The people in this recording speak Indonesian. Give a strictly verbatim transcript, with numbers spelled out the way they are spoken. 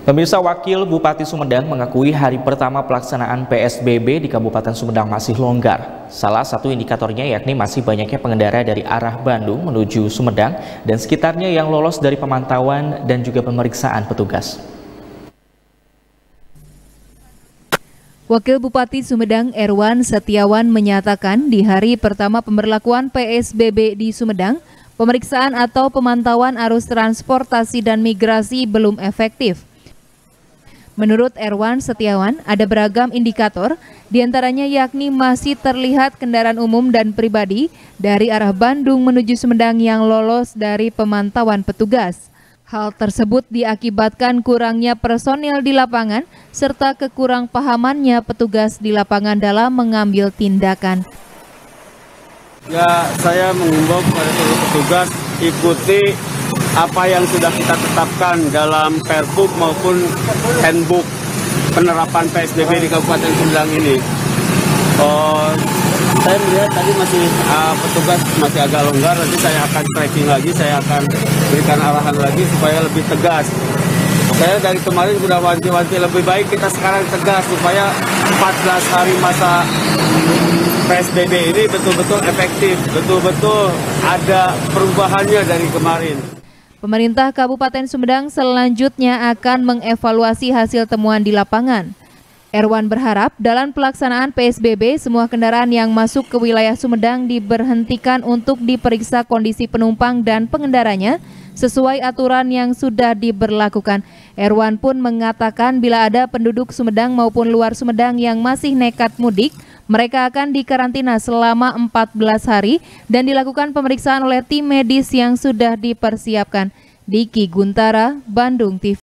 Pemirsa, Wakil Bupati Sumedang mengakui hari pertama pelaksanaan P S B B di Kabupaten Sumedang masih longgar. Salah satu indikatornya yakni masih banyaknya pengendara dari arah Bandung menuju Sumedang dan sekitarnya yang lolos dari pemantauan dan juga pemeriksaan petugas. Wakil Bupati Sumedang Erwan Setiawan menyatakan di hari pertama pemberlakuan P S B B di Sumedang, pemeriksaan atau pemantauan arus transportasi dan migrasi belum efektif. Menurut Erwan Setiawan, ada beragam indikator, diantaranya yakni masih terlihat kendaraan umum dan pribadi dari arah Bandung menuju Sumedang yang lolos dari pemantauan petugas. Hal tersebut diakibatkan kurangnya personil di lapangan serta kekurang pahamannya petugas di lapangan dalam mengambil tindakan. Ya, saya mengimbau kepada seluruh petugas ikuti apa yang sudah kita tetapkan dalam Perpub maupun Handbook penerapan P S B B di Kabupaten Sumedang ini. Oh, saya melihat tadi masih uh, petugas masih agak longgar, nanti saya akan tracking lagi, saya akan berikan arahan lagi supaya lebih tegas. Saya dari kemarin sudah wanti-wanti lebih baik kita sekarang tegas supaya empat belas hari masa P S B B ini betul-betul efektif, betul-betul ada perubahannya dari kemarin. Pemerintah Kabupaten Sumedang selanjutnya akan mengevaluasi hasil temuan di lapangan. Erwan berharap dalam pelaksanaan P S B B semua kendaraan yang masuk ke wilayah Sumedang diberhentikan untuk diperiksa kondisi penumpang dan pengendaranya sesuai aturan yang sudah diberlakukan. Erwan pun mengatakan bila ada penduduk Sumedang maupun luar Sumedang yang masih nekat mudik, mereka akan dikarantina selama empat belas hari dan dilakukan pemeriksaan oleh tim medis yang sudah dipersiapkan. Diki Guntara, Bandung T V.